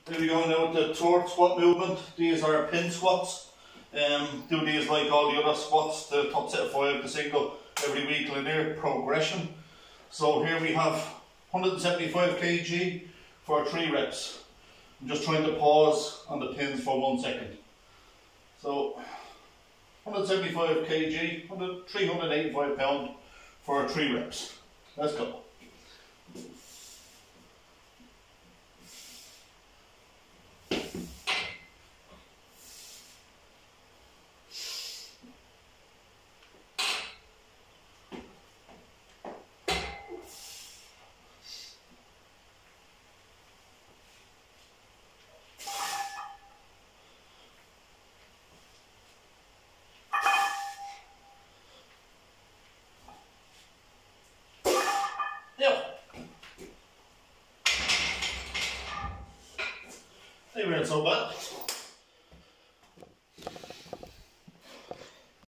Here we go now with the third squat movement. These are pin squats. Do these like all the other squats, the top set of 5, the single, every week, linear progression. So here we have 175 kg for 3 reps. I'm just trying to pause on the pins for 1 second. So 175 kg, 385 pound for 3 reps. Let's go. Yeah. They weren't so bad.